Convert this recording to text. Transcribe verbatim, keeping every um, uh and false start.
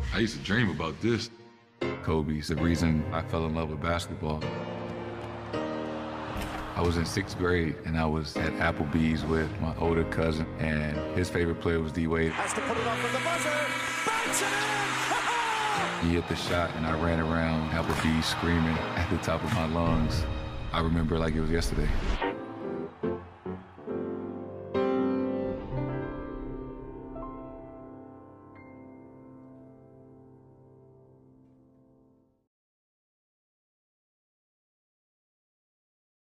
I used to dream about this. Kobe's the reason I fell in love with basketball. I was in sixth grade, and I was at Applebee's with my older cousin, and his favorite player was D-Wade. Has to put it off from the buzzer. Banks it in! He hit the shot, and I ran around Applebee's screaming at the top of my lungs. I remember like it was yesterday.